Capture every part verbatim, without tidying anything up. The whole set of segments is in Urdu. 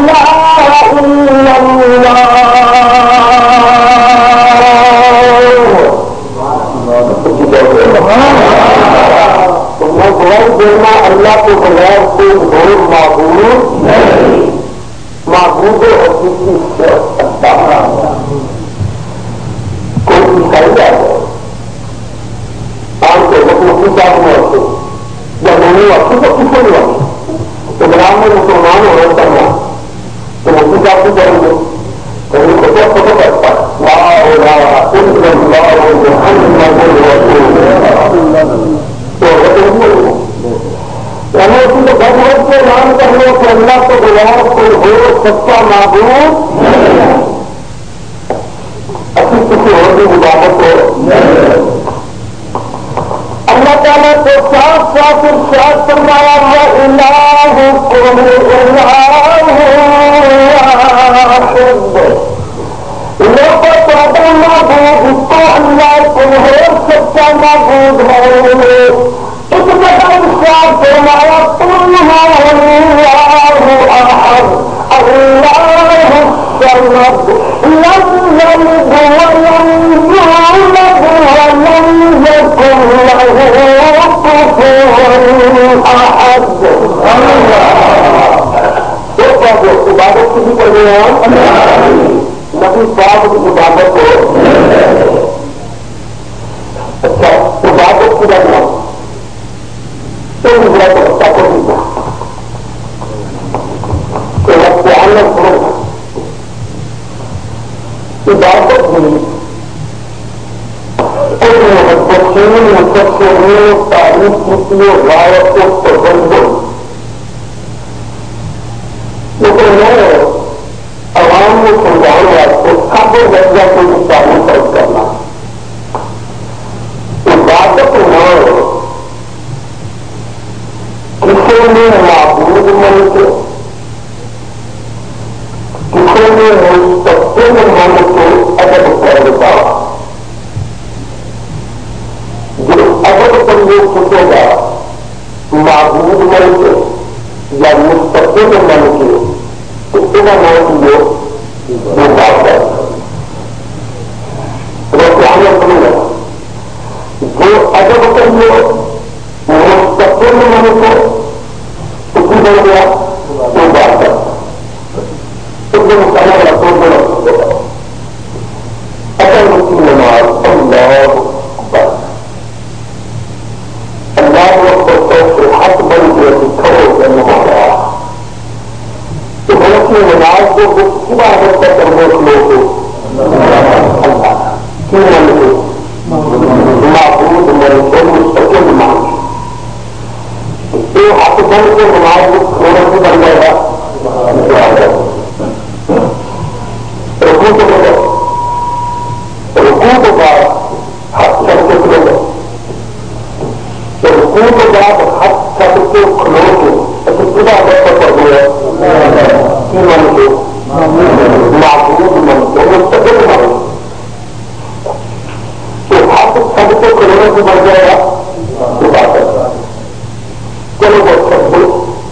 دینا اللہ کے بغیر کوئی غیر معبود نہیں، معبود حقیقی سے کوئی عیسائی آ جائے آن کے مطلب صاحب میں آتے یا نہیں آتی تو کسی نہیں آتی تو گرام میں مسلمان ہو رہے کرنا تو مفتی صاحب بھی کریں گے کہیں کو کیا پتہ کرتا لا الہ الا اللہ یعنی اسی کو بھگوت کے نام کرنے کہ اللہ کے بغیر کوئی ہو سچا معبود اسی کسی اور کی عبادت ہو اللہ تعالیٰ کو صاف صاف ارشاد فرمایا وَإِلَٰهُكُمْ إِلَٰهٌ لوگوں تمہارا معبود اس کو اللہ کوئی اور سچا معبود ہے اس جگہ ارشاد فرمایا قُلْ هُوَ اللَّهُ أَحَدٌ اللَّهُ الصَّمَدُ لَمْ يَلِدْ وَلَمْ يُولَدْ وَلَمْ يَكُنْ لَهُ كُفُوًا أَحَدٌ عبادت کی بھی کرنی ہے نبی صاحب کی عبادت کو اچھا عبادت کی کرنا تو مجھے کرتا کو دیا کہ رب عالم کرو عبادت بھی مفسرین مفسرین تعریف کی روایت کو تبدل لیکن میں عوام کو سمجھاؤں واسطے سب درجہ کو بھی تعریف فرض کرنا عبادت نہ کسی نے معبود من کے کسی نے مستقل من کے ادب کر دیتا جو ادب پر یہ چھوٹے گا معبود من کے یا مستقل من کے اس کا نام یہ بات ہے جو ادب کریے مستقل من کو اسی بڑھ گیا وہ بات ہے اس میں مستقل رکھو جو رکھو اگر اس کی نماز اللہ اللہ وقت سے حق بن کے کھڑے جنم ہو رہا تو بلکہ نماز کو کس عادت کا کرنے کے لوگ اللہ کیوں من کے معبود من کے مستقل مان یہ حق بن کے نماز کو کھڑے سے بن جائے گا رکوع کو بولو رکوع کے بعد حق کر کے کھلو گے رکوع کے بعد حق کر کے کھلو گے ایسے خدا عادت کا کر دیا کی من کے معبود من کے مستقل مان تو حق سب کو کھلونے سے بڑھ جائے گا عبادت چلو بہت سب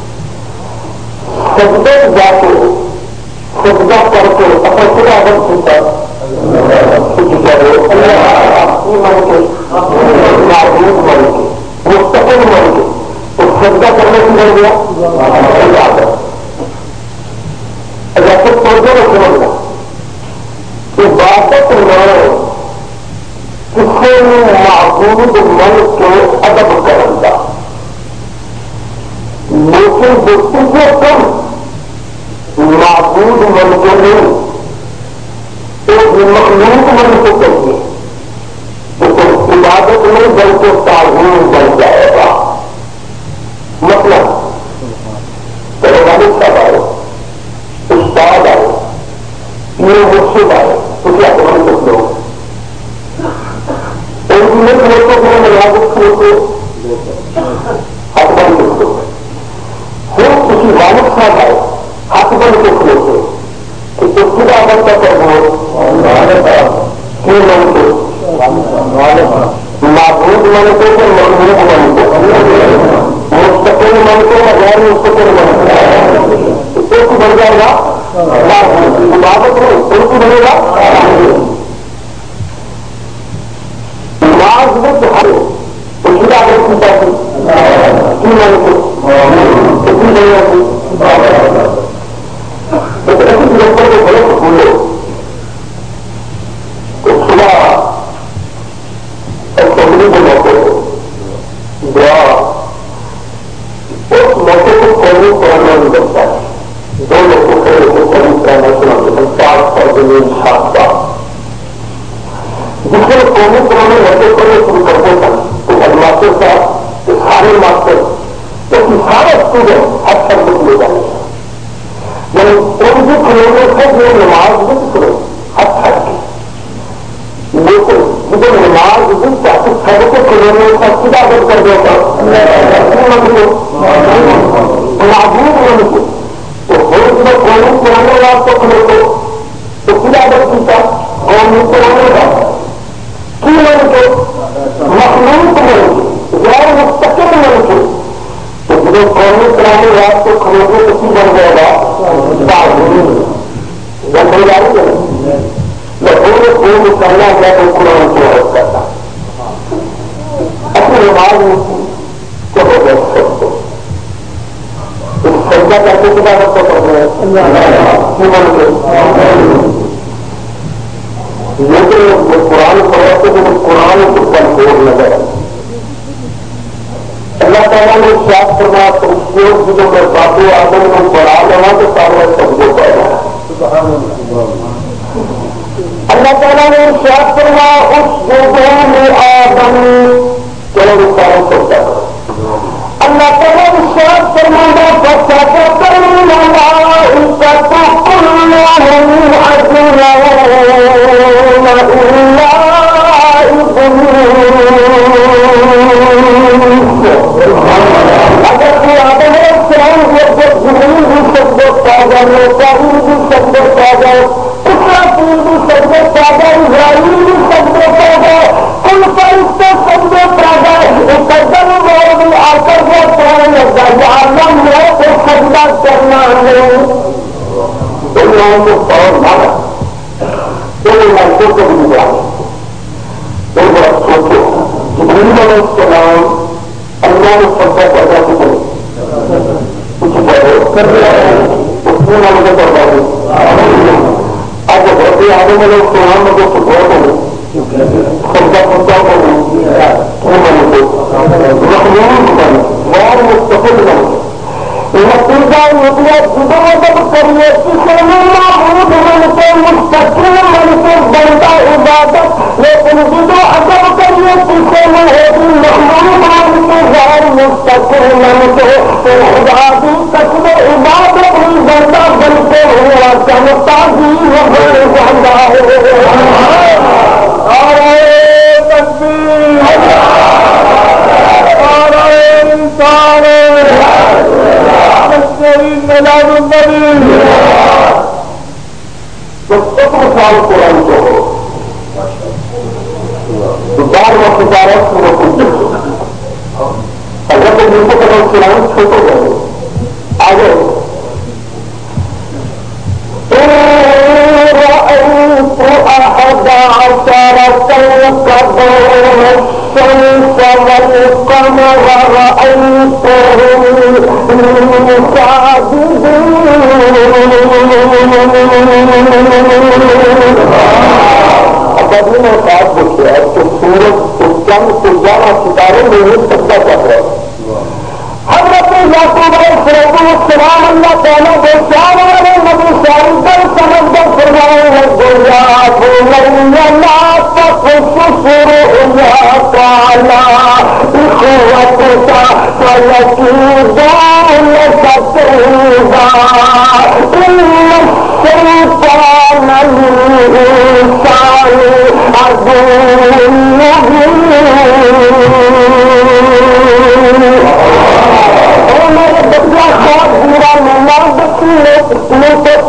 سجدے جا کے سجدہ کر کے اپنا خدا عادت سنتا من کے معبود من کے مستقل من کے تو سجدہ کرنے سے بڑھ گیا عبادت اگر خود پڑھتے نہ سمجھنا عبادت نہ کسی معبود من کے ادب کرنا لیکن دوستی سے کم معبود من کے نہیں ایک مخلوق من کو کہیے تو عبادت میں بلکہ تعظیم بن جائے گا مطلب چلو والد صاحب آئے استاد آئے یہ مرشد آئے تو کیا تمہیں کچھ لوگ ایک لوگوں کو ملازم کھلوتے حق بن کے کھلوتے پھر کسی والد صاحب آئے حق بن کے کھلوتے کہ تو خدا بن کا کر دو کیوں من کے معبود من کو پھر مخلوق من کو مستقل من کو بغیر مستقل من کو ایک بن جائے گا عبادت میں بالکل بنے گا نماز میں تو ہر اسی آگے کی جاتی کی میں نے کتنی نہیں ہوتی تو ایسی لوگوں کو بڑے بھولو تو صبح اسمبلی کے موقع دعا اس موقع کو قومی کرنا نہیں کرتا ہے دو لوگوں کو قومی کرنا سنا پانچ اور زمین سات بار جس میں قومی کرانے موقع کرنے شروع کرتے تھا تو ہیڈ ماسٹر صاحب سارے ماسٹر تو سارے اسٹوڈنٹ ہر سبجیکٹ لے جانے یعنی ان کی کھلونے سے جو نماز بھی کرو ہر ہٹ کے لیکن مجھے نماز بھی چاہتے سب کو کھلونے کا سیدھا کر کر دیتا معبود ہونے کو تو بہت میں قومی کرانے والا تو کھلے کو تو سیدھا کر دیتا قومی کرانے کا کی من کے مخلوق من کے غیر مستقل من کے تو جو قومی کرانے والا تو کھلے کو کسی بن جائے گا گندے جاری ہے لوگوں کو کرنا ہے تو قرآن کی عادت کرتا اپنی نماز میں کیا ہو گیا سب کو سجدہ کرتے کے بعد تو پڑھ رہے لیکن جو قرآن پڑھتے ہیں وہ قرآن کو کمزور نظر اللہ تعالیٰ نے شاید کرنا تمشیوں کی جو میں باتیں آدم کو پڑھا لینا تو سارے سب کو پڑھا اللہ تعالیٰ نے ارشاد فرمایا اس جگہ میں آدم چلو سارے سوچا کرو اللہ تعالیٰ ارشاد فرمایا فسجد الملائکۃ کلهم اجمعون الا اگر کوئی آدم السلام کو جبریل بھی سجدہ پایا میکائیل بھی سجدہ پایا اسرافیل بھی سجدہ پایا اسرائیل بھی سجدہ پایا کل فرشتے سجدہ پایا مقدم وہ بھی آ کر وہ کہنے لگا یا اللہ میں تو سجدہ کرنا نہیں دنیا کو اور مارا ان لڑکوں کو بھی جانا ایک بار سوچو جبریل علیہ السلام اللہ نے سجدہ کرنا کتنے کچھ کہو اس میں نہ مجھے کرتا ہوں آج بہت آدمی میں لوگ سلام میں کو سپورٹ ہوں سجدہ کرتا ہوں غیر مستقل بنے نتیجہ نکلا جدو جب کریے کسی میں معبود بن کے مستقل بن کے بنتا عبادت لیکن جدو ادب کریے کسی میں ہوگی محمود بن کے غیر مستقل بن کے تو خدا بھی قصد عبادت بھی بنتا بنتے ہوا چمتا بھی بڑھ جاتا ہے سال قرآن کو ہو بار وقت بارت میں وہ اگر تو جن کو کرو قرآن چھوٹے گئے آگے أحد عشر كوكبا والشمس والقمر رأيتهم ساجدين ابھی میں بات دیکھا کہ سورج چند سے زیادہ ستارے نہیں سکتا کر رہے حضرت یعقوب علیہ السلام اللہ تعالیٰ کے چار والے نبی شاہدر سمجھ کر فرمائے ہیں گویا بولیا لا تقصص رؤیاک علی اخوتک فیکیدون کیدا ان الشیطان للانسان عدو مبین میرے بچہ خواب برا نماز میں تو